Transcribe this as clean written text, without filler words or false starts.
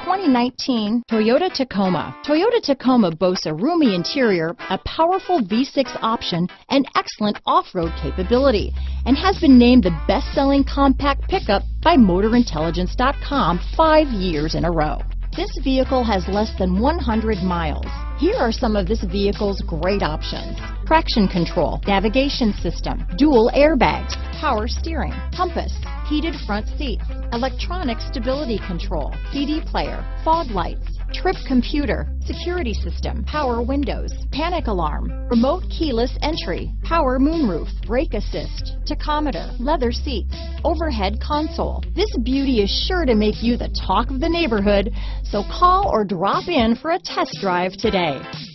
2019 Toyota Tacoma. Toyota Tacoma boasts a roomy interior, a powerful V6 option, and excellent off-road capability, and has been named the best-selling compact pickup by MotorIntelligence.com 5 years in a row. This vehicle has less than 100 miles. Here are some of this vehicle's great options: traction control, navigation system, dual airbags, power steering, compass, heated front seats, electronic stability control, CD player, fog lights, trip computer, security system, power windows, panic alarm, remote keyless entry, power moonroof, brake assist, tachometer, leather seats, overhead console. This beauty is sure to make you the talk of the neighborhood, so call or drop in for a test drive today.